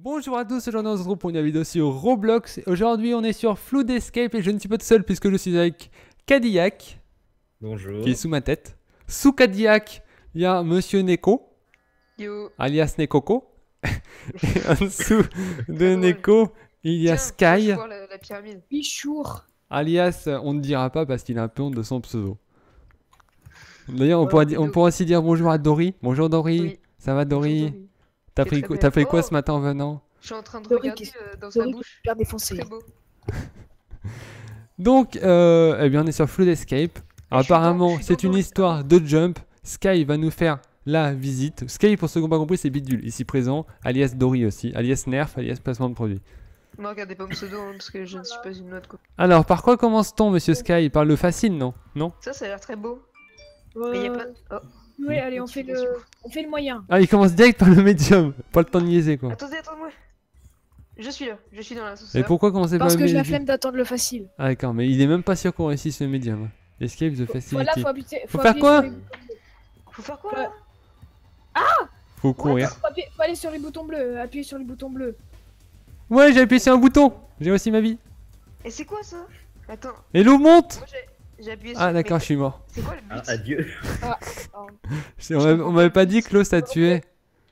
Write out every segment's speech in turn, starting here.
Bonjour à tous, aujourd'hui on se retrouve pour une vidéo sur Roblox. Aujourd'hui on est sur Flood Escape et je ne suis pas tout seul puisque je suis avec Cadillac. Bonjour. Qui est sous ma tête. Sous Cadillac, il y a Monsieur Neko. Yo. Alias Nekoko. Et en dessous de Neko, il y a Sky. La pyramide. Bichour. Alias, on ne dira pas parce qu'il a un peu honte de son pseudo. D'ailleurs, on pourra aussi dire bonjour à Dory. Bonjour Dory. Oui. Ça va Dory? T'as fait quoi ce matin en venant? Je suis en train de Dory regarder dans sa bouche. Bien défoncé. Très beau. Donc, eh bien, on est sur Flood Escape. Alors, apparemment, je suis c'est dans une histoire de jump. Sky va nous faire la visite. Sky, pour ceux qui n'ont pas compris, c'est Bidule, ici présent, alias Dory aussi, alias Nerf, alias placement de produit. Ne regardez pas mon pseudo hein, parce que je ne suis pas une note quoi. Alors, par quoi commence-t-on, monsieur Sky? Par le facile, non? Non? Ça a l'air très beau. Mais il y a pas. Oh. Oui, allez, on fait le moyen. Ah, il commence direct par le médium. Pas le temps de niaiser, quoi. Attendez, attends-moi. Je suis là, je suis dans Et l'ascenseur. pourquoi commencer par Parce le que j'ai la médium? flemme d'attendre le facile. Ah, d'accord, mais il est même pas sûr qu'on réussisse le médium. Escape the facility. Voilà, faut appuyer. Faut faire quoi? Faut faire quoi là? Faut courir. Faut aller sur les boutons bleus. Appuyer sur les boutons bleus. Ouais, j'ai appuyé sur un bouton. J'ai aussi ma vie. Et c'est quoi ça? Attends, Et l'eau monte. moi j'ai appuyé sur. Ah, d'accord, je mais suis mort. c'est quoi le but? Adieu. On m'avait pas dit que l'eau ça tuait.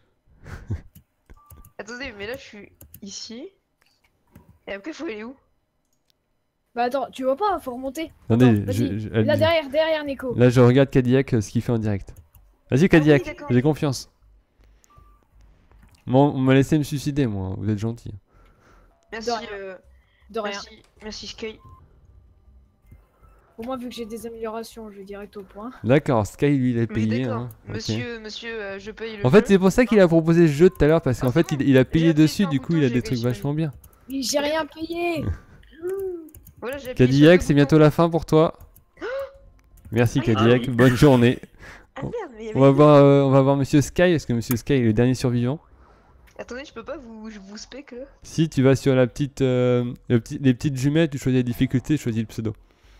Attendez, mais là je suis ici. Et après faut aller où? Bah attends, tu vois pas, faut remonter. Attendez, Attends, vas-y. Là derrière Neko. là je regarde Cadillac ce qu'il fait en direct. Vas-y Cadillac, d'accord. j'ai confiance. Bon, on m'a laissé me suicider moi, vous êtes gentil. Merci, De rien. merci Sky. Pour moi, vu que j'ai des améliorations, je vais direct au point. D'accord, Sky lui il est Oui, payé. d'accord. Hein. ok. Monsieur, je paye le. En fait jeu. c'est pour ça qu'il a proposé ce jeu tout à l'heure parce qu'en Ah, fait c'est bon. il a payé J'ai appuyé dessus, sur un du coup bouton, il a j'ai des trucs réussi à vachement bien. Mais j'ai rien payé. Voilà, j'ai appuyé Cadillac sur c'est le bientôt bouton. la fin pour toi. Merci Ah, Cadillac, oui. bonne journée. Ah merde, mais il y avait On va voir Monsieur Sky parce que Monsieur Sky est le dernier survivant. Attendez, je peux pas vous spec là. Si tu vas sur la petite, les petites jumelles, tu choisis la difficulté, tu choisis le pseudo.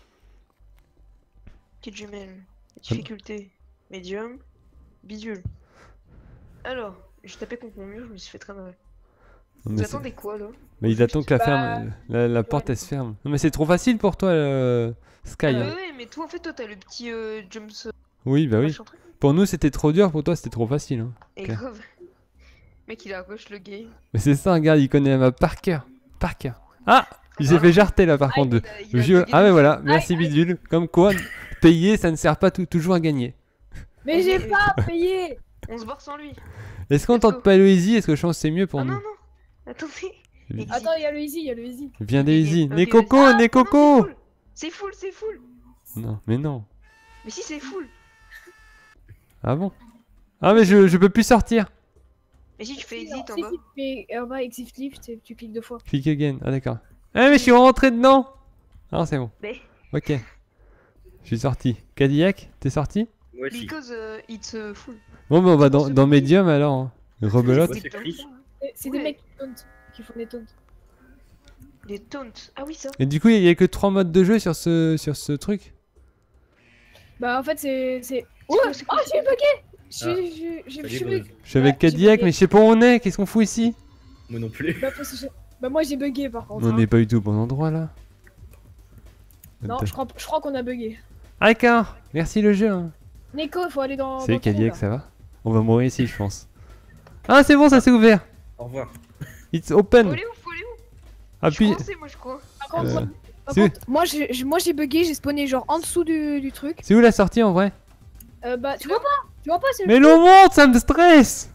Petite jumelle. Difficulté. Medium. Bidule. Alors, je tapais contre mon mur, je me suis fait très mal. Non, Vous mais, attendez quoi là? mais il attend que la Bah, ferme, la porte elle se ferme. Non mais c'est trop facile pour toi, Sky. hein. Ouais, mais toi en fait, toi t'as le petit jumps. Oui, bah oui. machin truc. Pour nous c'était trop dur, pour toi c'était trop facile. Hein. Et Ok. grave. Mec, il a rush le game. Mais c'est ça, regarde, il connaît la map par cœur. Par cœur. Ah, il s'est fait jarter là par contre. Il a Vieux. bugué Ah mais de voilà, merci Bidule. Comme quoi, payer ça ne sert pas toujours à gagner. Mais j'ai pas payé. On se barre sans lui. Est-ce qu'on Let's go. tente pas le easy? Est-ce que je pense que c'est mieux pour Ah nous? non, non. Attendez. Oui. Attends, il y a le easy, il y a le easy. Viens des easy. Ok, Né vas-y. coco, Ah, né non, coco. C'est full, c'est full. Non, mais non. Mais si, c'est full. Ah bon? Ah mais je peux plus sortir. Mais si tu fais exit en Si, bas. si, tu fais en bas, exit lift, tu cliques 2 fois. Click again. Ah d'accord. Ah mais je suis rentré dedans. Ah c'est bon. Mais Ok. Je suis sorti. Cadillac, t'es sorti? Moi aussi. because it's full. Bon bah on va dans Medium alors. hein. Rebelote. Ouais, c'est Chris. C'est des Ouais. mecs qui tauntent, qui font des taunts. Les taunts. Ah oui, ça. Et du coup il y a que 3 modes de jeu sur ce truc. Bah en fait c'est... Oh, quoi, c'est oh quoi, j'ai bugué. Salut, Je Buzz. suis bugué. Je suis avec Ouais, j'ai Cadillac bugué. mais je sais pas où on est. Qu'est-ce qu'on fout ici? Moi non plus. Bah moi j'ai bugué par contre. On hein. n'est pas du tout au bon endroit là. Non, je crois qu'on a bugué. Ah d'accord. Merci le jeu. Hein. Neko, faut aller dans... Salut dans ton Cadillac, là. ça va? On va mourir ici je pense. Ah c'est bon, ça s'est ouvert. Au revoir. It's Faut open. aller où? Faut aller où? Appuie. Je suis coincé, moi, je crois. Par contre, Euh, par c'est- contre, moi j'ai bugué, j'ai spawné genre en dessous du truc. C'est où la sortie en vrai? Bah tu vois pas? Tu vois pas c'est le... Mais l'eau monte, ça me stresse.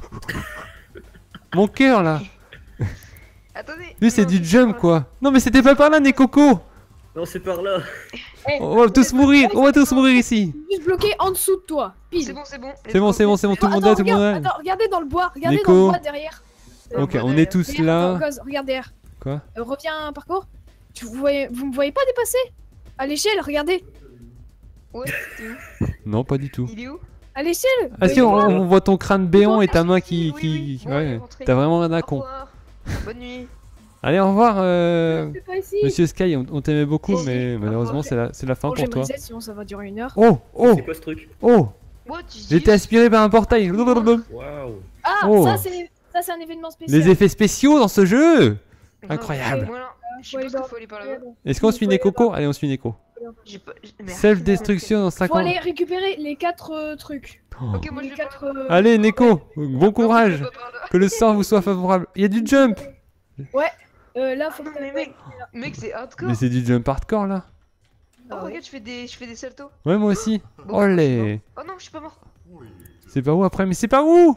Mon cœur là. Attendez. Lui c'est non, du jump quoi. Non mais c'était pas par là, né coco. Non, c'est par là. Eh, On va tous mourir, on va tous mourir ici. juste bloqué en dessous de toi. Pile. C'est bon, c'est bon. C'est bon, c'est bon, c'est bon, tout le monde là, tout le monde là. Attends, regardez dans le bois, regardez Nico. dans le bois derrière. Ok, voilà, on est tous Derrière, attends, là. Goz, regarde derrière. Quoi? Reviens parcours. Vous me voyez pas dépasser? À l'échelle, regardez. Ouais, t'es où? Non, pas du tout. Il est où? À l'échelle. Ah si, on voit ton crâne béant et ta main Oui, qui... oui. Ouais, rentrez. t'as vraiment un Au con. revoir. Bonne nuit. Allez, au revoir, C'est pas ici. Monsieur Sky, on t'aimait beaucoup, Merci. mais malheureusement c'est la fin Bon, je pour vais toi. me reset, sinon ça va durer 1 heure. Oh, oh, C'est quoi ce truc? oh. What? J'ai été aspiré par un portail. Waouh. Ah, Oh. ça Ça, c'est un événement spécial. Les effets spéciaux dans ce jeu. Grave. Incroyable. Voilà. Je Faut sais aller pas ce dans- qu'il faut aller par là-bas. Est-ce qu'on Il suit faut aller Neko là-bas. Allez, on suit Neko. J'ai pas. Mais Self-destruction dans Faut 50. aller récupérer les 4 trucs. Oh. Ok, moi je Les vais 4. Allez, Neko, bon Non, je courage. vais pas par là. Que le sort vous soit favorable. Il y a du jump. Là, faut Non, que mais mec, c'est hardcore. Mais c'est du jump hardcore là. Oh, regarde, je fais des saltos. Ouais, moi aussi. Bon, Olé. Oh non, je suis pas mort. C'est pas où après? Mais c'est pas où?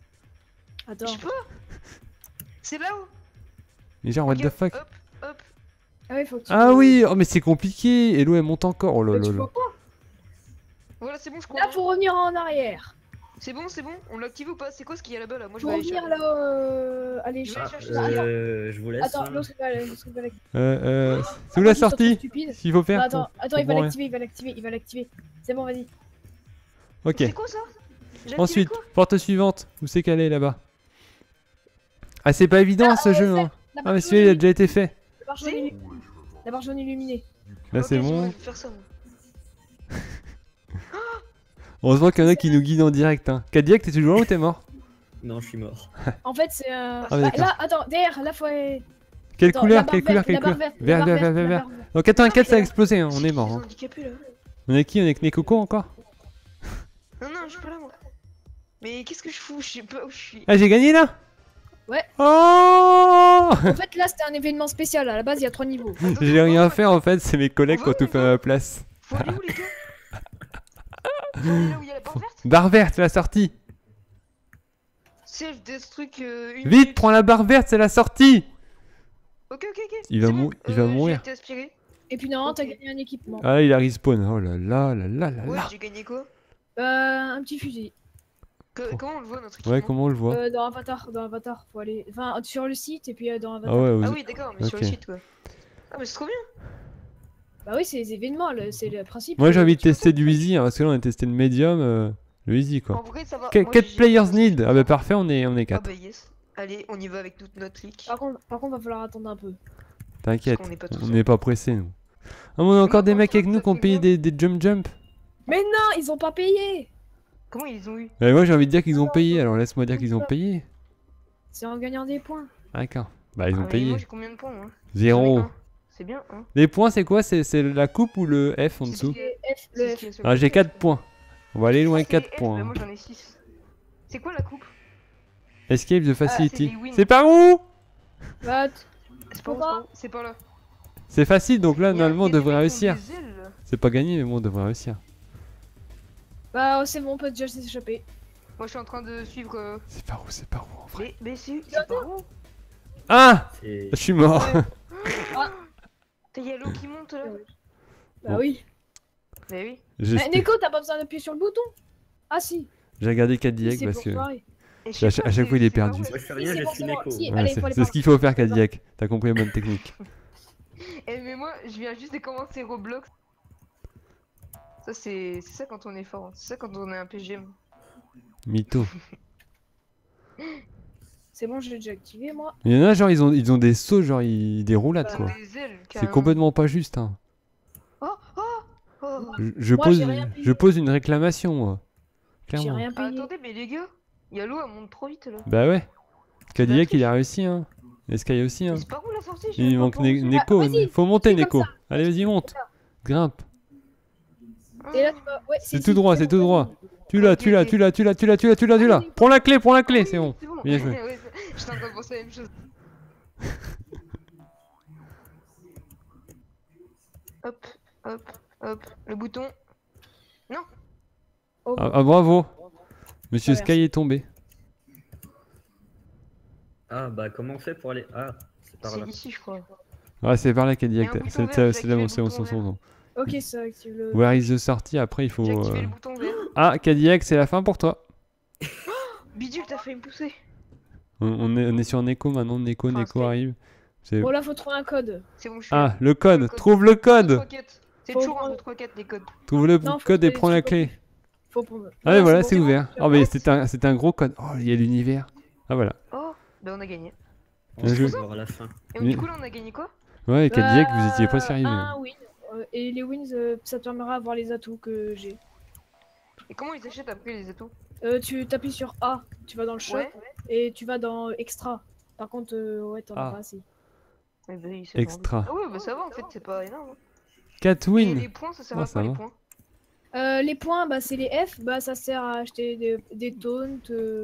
Je Attends. sais pas. C'est là-haut. Mais genre, what Ok, the fuck? Hop, hop. Ah oui, faut que tu. Ah oui, oh mais c'est compliqué. Et l'eau elle monte encore. Oh là Mais là tu là. vois pas. Voilà, c'est bon, je crois. Là, faut revenir en arrière. C'est bon. On l'active ou pas? C'est quoi ce qu'il y a là-bas là? Moi je Faut vais aller revenir chercher. là. Allez, Je vais cherche. chercher Attends, Je vous laisse. attends, hein. l'autre va l'activer. C'est où la sortie? Stupide. S'il faut faire? Attends, pour il va voir, l'activer, il va l'activer. C'est bon, vas-y. Ok. C'est quoi ça? J'ai activé Ensuite, quoi? porte suivante. Où c'est qu'elle est là-bas? Ah, c'est pas évident ce jeu. Hein. La Ah, barre mais jaune celui-là il a déjà été fait. La barre jaune illuminée. La barre jaune illuminée. Là, Ok, c'est je bon. vais faire ça. Moi. Heureusement qu'il y en a qui nous guident en direct. Hein. Cadillac, t'es toujours là ou t'es mort? Non, je suis mort. En fait, c'est un. Ah, d'accord. Là, attends, derrière, là, faut. Quelle Attends, couleur? la Quelle barre couleur? verte, Quelle la barre couleur? verte, la Vert, barre vert, verte, vert, la vert. barre verte. Donc 84 ça a mais- explosé, hein. on C'est est qui mort. les Hein. handicapés, là? On est qui? On est avec Nekoko encore? Non, je suis pas là moi. Mais qu'est-ce que je fous? Je sais pas où je suis. Ah, j'ai gagné là? Ouais. Oh En fait, là, c'était un événement spécial. À la base, il y a 3 niveaux. J'ai rien fait en fait, c'est mes collègues qui ont tout fait à ma place. Faut aller où les gars? Faut aller là où il y a la barre verte? Barre verte, c'est la sortie. Self-destruct une Vite, minute. prends la barre verte, c'est la sortie. Ok. Il va C'est bon, il va mourir. J'ai été aspiré. Et puis, normalement, t'as Ok. gagné un équipement. Ah, il a respawn. Oh là là là là là Ouais, là. j'ai gagné quoi? Un petit fusil. Comment on le voit notre équipement? Ouais, comment on le voit? Dans Avatar, faut aller. Enfin, sur le site et puis dans Avatar. Ah ouais, Ah vous- oui, d'accord, mais sur le Ok. site quoi. Ah, mais c'est trop bien. Bah oui, c'est les événements, c'est le principe. Moi j'ai envie de Tu vois, tester du easy, hein, parce que là on a testé le medium, le easy En quoi. vrai, ça va. 4 Moi, j'ai- players need. Ah bah parfait, on est Ah 4. bah yes. Allez, on y va avec toute notre clique. Par contre, va falloir attendre un peu. T'inquiète, Parce qu'on n'est pas tous on seuls. n'est pas pressés nous. Ah, mais on a encore Non, des par mecs avec contre, nous qui ont t'as payé fait des jump. Mais non, ils ont pas payé. Comment ils ont eu? Et moi j'ai envie de dire qu'ils ont payé, alors laisse-moi dire qu'ils ont payé. C'est en gagnant des points. D'accord. Bah ils Ah, ont mais payé. Moi j'ai combien de points moi? 0. C'est bien, hein? Les points c'est quoi? C'est la coupe ou le F en C'est dessous? ce qui est- Le F, c'est le ce F. qui est sur Ah le j'ai côté. 4 points. On va aller loin, Ah, c'est 4 les F, points. bah, moi j'en ai 6. C'est quoi la coupe? Escape the c'est facility. les wins. C'est par où? Bah, C'est pas où, c'est pas où? C'est par là. C'est facile donc là Il y a- normalement on il y a des devrait mecs qui ont réussir. des ailes, là. C'est pas gagné mais bon on devrait réussir. bah c'est bon, on peut déjà s'échapper. Moi je suis en train de suivre. C'est par où? C'est par où en vrai? Mais c'est par où? Ah! C'est Je suis mort. T'as y a l'eau qui monte là? Bah Bon. oui. Bah oui. J'ai Nico, t'as pas besoin d'appuyer sur le bouton. Ah si. regardé Cadillac C'est parce pour que foirer. Et je sais à pas, chaque fois, il est c'est par perdu. où, Moi là. je fais Si, rien, c'est je bon, suis c'est bon. Neko. Si, Ouais, allez, c'est faut aller c'est par ce qu'il faut faire Cadillac. T'as compris la bonne technique. Eh mais moi je viens juste de commencer Roblox. Ça c'est ça quand on est fort, hein. C'est ça quand on est un PGM. Mytho. C'est bon, je l'ai déjà activé moi. Il y en a genre ils ont des sauts genre des roulades Ils ont quoi. des ailes, C'est carrément. complètement pas juste hein. Oh. Je Moi, pose j'ai rien payé. je pose une réclamation moi. J'ai Clairement. rien Ah, payé. attendez mais les gars, il y a l'eau elle monte trop vite là. Bah ouais. Cadillac triche. il a réussi hein. Et Sky aussi hein. Mais c'est par où la sortie? Je Il sais manque pas par où c'est. Neko. vas-y, Faut monter fais comme Neko. Allez vas-y monte. Grimpe. Et là, tu vas. Ouais, C'est tout droit, c'est tout droit. Tu l'as, Ok, tu l'as, ok. tu l'as, tu l'as, tu l'as, tu l'as, tu l'as, tu l'as. Prends la clé, c'est bon. Bien joué. Ouais, j'étais en train de penser à la même chose. Hop, hop, hop, le bouton. Oh, Ah bravo. Monsieur Ah, Sky est tombé. Ah bah comment on fait pour aller... Ah, c'est par là. C'est ici je crois. Ah c'est par là Il y a Cadillac. un bouton C'est vert, c'est j'ai là bon, activé c'est le bon, bouton c'est bon. Ok, ça active le. Where is the sortie? Après il faut. J'ai activé le bouton vert. Ah Cadillac c'est la fin pour toi. Bidule, t'as failli me pousser. On est sur Neko maintenant. Neko Enfin, Neko c'est- arrive. C'est- Bon, là, faut trouver un code. C'est bon, je suis Ah là. le code. Le code. Trouve le code. 3, 4. C'est Faut toujours prendre- 1, 2, 3, 4 les codes. Trouve le Non, faut code et trouver prends les la trucs clé. Faut prendre. Ah ouais, voilà bon, c'est bon. ouvert. Oh mais c'est un gros code. Oh il y a l'univers. Ah voilà. Oh, bah on a gagné. On Bien se joué. revoit à la fin. Et Mais- du coup là on a gagné quoi? Ouais Cadillac vous étiez pas sérieux. Un win. Et les wins, ça te permettra d'avoir les atouts que j'ai. Et comment ils achètent après les atouts? Tu t'appuies sur A, tu vas dans le shop, Ouais. Et tu vas dans extra. Par contre, ouais, t'en as Ah. pas assez. Eh ben, il s'est Extra. vendu. Ah ouais, bah ça va en fait, c'est pas énorme. 4 Et wins. les points, ça sert Oh, à ça quoi les va. points? Les points, bah, c'est les F. Bah, ça sert à acheter des taunts.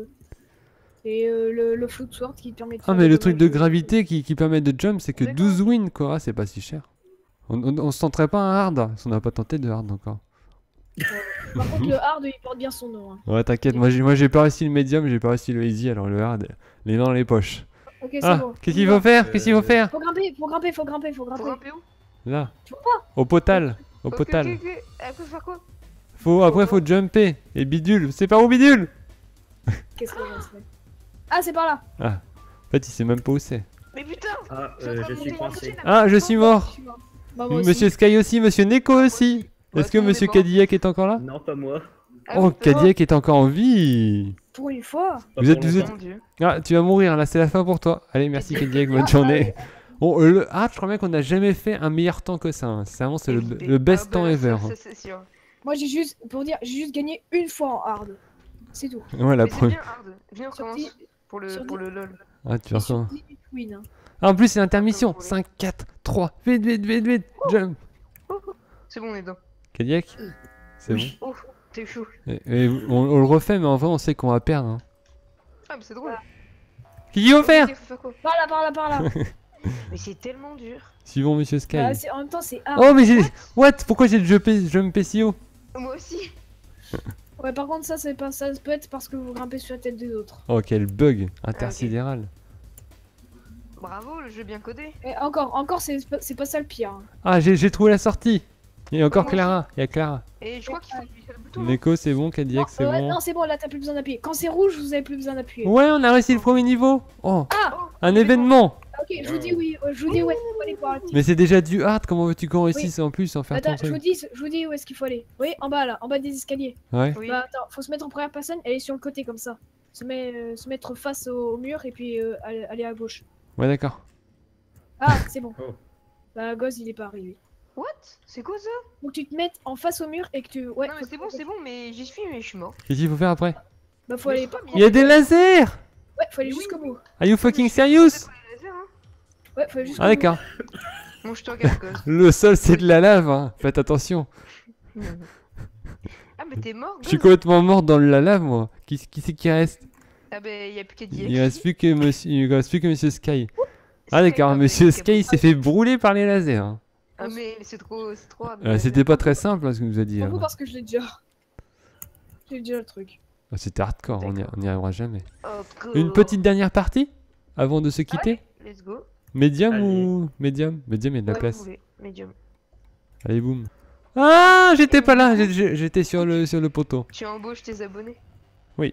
Et le float sword qui te permet de Ah, faire mais des le truc de dommages. gravité qui permet de jump, c'est que D'accord. 12 wins, quoi. Ah, c'est pas si cher. On se tenterait pas un hard, si on n'a pas tenté de hard encore. Par contre, le hard, il porte bien son nom. Hein. Ouais, t'inquiète, moi j'ai pas réussi le medium, j'ai pas réussi le easy, alors le hard, les mains dans les poches. Ok, c'est Ah, bon. qu'est-ce qu'il faut faire? Euh, Qu'est-ce qu'il faut faire? Faut grimper, faut grimper, faut grimper, faut Faut grimper. grimper où? Là. Tu vois Au potal. Au Ok, potal. ok, ok. Après, faire quoi? Après, faut jumper. Et bidule. C'est par où bidule? Qu'est-ce que je fais? Ah, c'est par là. En fait, il sait même pas où c'est. Mais putain! Ah, Je suis en train de je suis monter coincé. la Ah, je suis mort. Je suis mort. Bah, moi aussi. Monsieur Sky aussi, monsieur Neko aussi. Ouais, Est-ce que tout le monde monsieur est mort. Cadillac est encore là? Non, pas moi. Ah, Oh, oui, c'est Cadillac est encore en vie. Pour une fois. Pas Vous pour êtes- longtemps. Mon Dieu. Ah, tu vas mourir, là, c'est la fin pour toi. Allez, merci Cadillac, bonne journée. Oh, le hard, je crois bien qu'on n'a jamais fait un meilleur temps que ça. Hein. C'est vraiment le best Ah, temps bah, ever. ça, hein. c'est sûr. Moi, j'ai juste, pour dire, j'ai juste gagné une fois en hard. C'est tout. Ouais, la Mais c'est première. bien hard. Viens, on Sur commence 10 pour le, sur pour 10. le LOL. Ah, tu vas sur recommencer. 18 win. Hein. Ah, en plus, c'est l'intermission. Comme vous 5, 4, 3. Vite, vite, vite, vite. Jump. C'est bon, on est dedans. Cadillac? C'est Oui. Oh, t'es chaud. bon. Et on le refait, mais en vrai, on sait qu'on va perdre. Hein. Ah, mais c'est drôle. Qu'est-ce qu'il faut faire? Faut faire quoi? Par là, par là, par là. Mais c'est tellement dur. Suivons Monsieur Sky. Bah, en même temps, c'est hard. Oh, mais j'ai. What? Pourquoi j'ai jumpé si haut? Moi aussi. Ouais, par contre, ça, c'est pas ça. Ça peut être parce que vous grimpez sur la tête des autres. Oh, quel bug intersidéral. Bravo, le jeu bien codé. Et encore, c'est pas ça le pire. Hein. Ah, j'ai trouvé la sortie. Il y a encore Moi Clara. Il y a Clara. Et je crois qu'il faut appuyer sur le bouton. non Neko, c'est bon. Cadillac, c'est bon. Non, c'est bon, là, t'as plus besoin d'appuyer. Quand c'est rouge, vous avez plus besoin d'appuyer. Ouais, on a réussi le premier niveau. Oh, Oh, un mais événement. Ok, je vous dis oui, je vous dis où est-ce qu'il faut aller pour arrêter. Mais c'est déjà du hard. Comment veux-tu qu'on réussisse en plus sans faire ton Attends, je truc? vous dis où est-ce qu'il faut aller. Oui, en bas là, en bas des escaliers. Ouais. bon. Oui. Bah attends, faut se mettre en première personne, aller sur le côté comme ça. Se mettre face au mur et puis aller à gauche. Ouais, d'accord. Ah, c'est bon. Oh. Bah, Goz, il est pas arrivé. What? C'est quoi ça? Faut que tu te mettes en face au mur et que tu. Ouais, Non, mais c'est bon, mais j'y suis, mais je suis mort. Qu'est-ce qu'il faut faire après? Bah, faut Mais aller. je crois bien. Il y a des lasers. Ouais, faut aller Mais oui, jusqu'au bout. Are you fucking serious? Ouais, faut aller jusqu'au Ah, bout. d'accord. Bon, je te regarde, gosse. Le sol, c'est de la lave. Hein. Faites attention. Ah, mais t'es mort, Je suis gosse. complètement mort dans la lave, moi. Qui c'est qui reste? Ah, bah, y'a plus qu'à dire. Il reste plus que Monsieur Sky. Ah d'accord, Monsieur Sky il s'est fait brûler par les lasers. Hein. Ah, mais c'est trop. C'était pas très simple hein, ce que nous a dit. Pour hein. vous parce que je l'ai déjà. J'ai déjà le truc. Ah, c'était hardcore, on n'y arrivera jamais. Oh, Une petite dernière partie avant de se quitter. Let's go. Medium Allez. ou Medium? Medium, il y a de la Ouais, place. vous voulez. Medium. Allez, boum. Ah, j'étais pas là, j'étais sur le poteau. Tu embauches tes abonnés? Oui.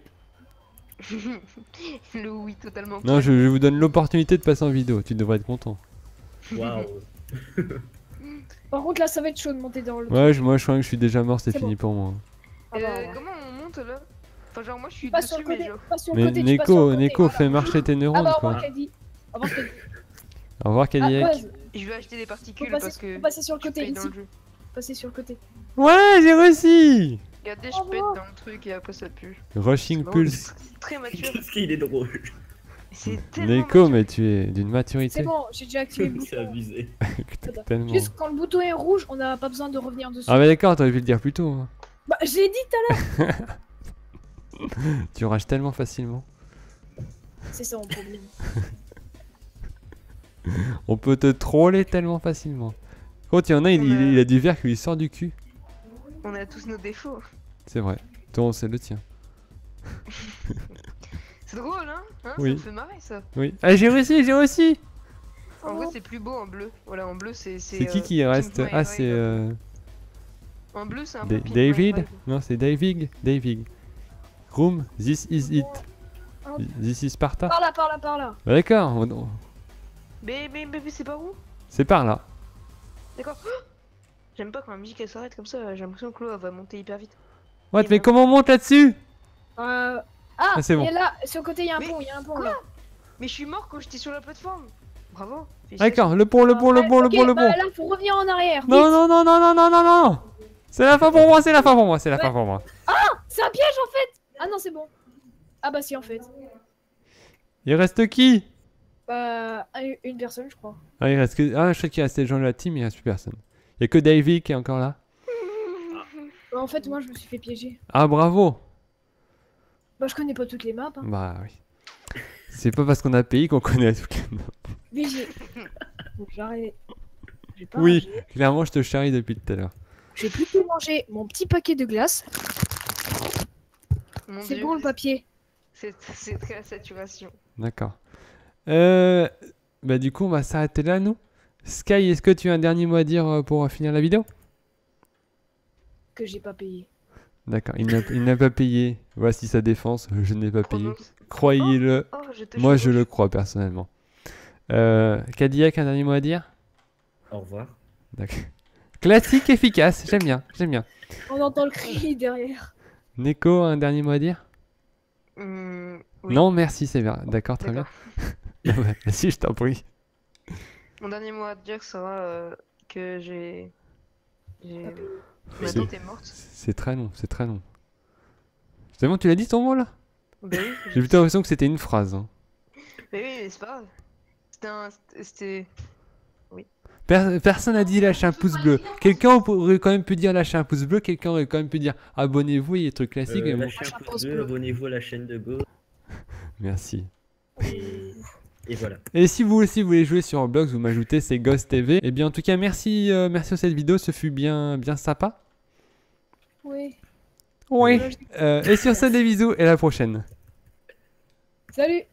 Le oui, totalement. Non, je vous donne l'opportunité de passer en vidéo, tu devrais être content. Waouh. Par contre, là, ça va être chaud de monter dans le. Ouais, moi je crois que je suis déjà mort, c'est C'est fini pour moi. Ah bah, voilà. Comment on monte là? Enfin, genre, moi je suis Pas sur dessus, le mais côté, genre. pas sur le Mais côté, tu passes sur le côté, Neko, voilà. fais marcher tes Ah neurones bah, au quoi. revoir, Caddy. Au revoir, Caddy. Au revoir Ah, Cadillac. Goz, Je vais acheter des faut particules passer, parce que. faut passer sur le je côté, paye dans ici. le jeu. Passer sur le côté. Ouais, j'ai réussi. Regardez, Bravo. je pète dans le truc et après ça pue. Rushing Non, Pulse. c'est très mature. Qu'est-ce qu'il est drôle. C'est tellement. Neko, mature. mais tu es d'une C'est maturité. bon, j'ai déjà activé le C'est bouton. abusé. Tellement. Juste quand le bouton est rouge, on n'a pas besoin de revenir dessus. Ah, mais d'accord, t'aurais pu le dire plus tôt. Hein. Bah, je l'ai dit tout à l'heure. Tu rages tellement facilement. C'est ça mon problème. On peut te troller tellement facilement. Quand il y en a, il a du verre qui lui sort du cul. On a tous nos défauts. C'est vrai. Toi, c'est le tien. C'est drôle, hein, Oui. Ça me fait marrer ça. Oui. Ah, j'ai réussi, j'ai réussi. En vrai, c'est plus beau en bleu. Voilà, en bleu, c'est. C'est qui reste? Pimp My Ah, c'est Ride. En bleu, c'est un peu. Pimp My David? Ride. Non, c'est David. David. Room, this is it. This is Sparta. Par là, par là, par là. Bah, d'accord, Mais c'est pas où? c'est par là. D'accord. J'aime pas quand la musique elle s'arrête comme ça, j'ai l'impression que l'eau elle va monter hyper vite. What, Et mais ben- comment on monte là-dessus? Ah, c'est bon. et là, sur le côté, il y a un Mais pont, il y a un pont quoi là. Mais je suis mort quand j'étais sur la plateforme. Bravo. D'accord, le pont, le pont, le pont, le Ok, pont, le bah pont. là, faut revenir en arrière. Non, vite. non, non, non, non, non, non, non. C'est la fin pour moi, c'est la fin pour moi, c'est la fin pour moi. C'est un piège en fait. Ah non, c'est bon. Ah bah si, en fait. Il reste qui? Bah, une personne, je crois. Ah, il reste que... Ah, je sais qu'il reste les gens de la team, il reste plus personne. Il y a que Davy qui est encore là. Bah, en fait, moi, je me suis fait piéger. Ah, bravo. Bah, je connais pas toutes les maps. Hein. Bah oui. C'est pas parce qu'on a payé qu'on connaît toutes les maps. Mais j'ai. Faut que j'arrête. J'ai pas Oui, mangé. clairement, je te charrie depuis tout à l'heure. J'ai plutôt mangé mon petit paquet de glace. Mon C'est Dieu, bon le papier. c'est très à saturation. D'accord. Bah du coup, on va s'arrêter là, nous. Sky, est-ce que tu as un dernier mot à dire pour finir la vidéo? Que j'ai pas payé. D'accord, il n'a pas payé. Voici sa défense, je n'ai pas payé. Prononce- Croyez-le, Oh, je te moi je chevauche. le crois personnellement. Cadillac, un dernier mot à dire? Au revoir. D'accord. Classique, efficace, j'aime bien, j'aime bien. On entend le cri derrière. Neko, un dernier mot à dire? Oui. Non, merci, c'est bien. D'accord, très bien. D'accord. Vas-y, je t'en prie. Mon dernier mot à te dire sera que j'ai. Ma C'est- tante est morte. C'est très long, c'est très long. C'est bon, tu l'as dit ton mot là? Bah oui, J'ai plutôt l'impression que c'était une phrase. Hein. mais oui, mais c'est pas grave. C'était. Personne n'a dit lâcher un pouce bleu. Quelqu'un aurait quand même pu dire lâcher un pouce bleu, quelqu'un aurait quand même pu dire abonnez-vous, il y a des trucs classiques. mais bon. Lâchez un pouce bleu, abonnez-vous à la chaîne de Go. Merci. Et voilà. Et si vous aussi voulez jouer sur Roblox, vous m'ajoutez, c'est Ghost TV. Et bien en tout cas, merci, merci pour cette vidéo, ce fut bien sympa. Oui. Oui. Et sur ça, des bisous et à la prochaine. Salut.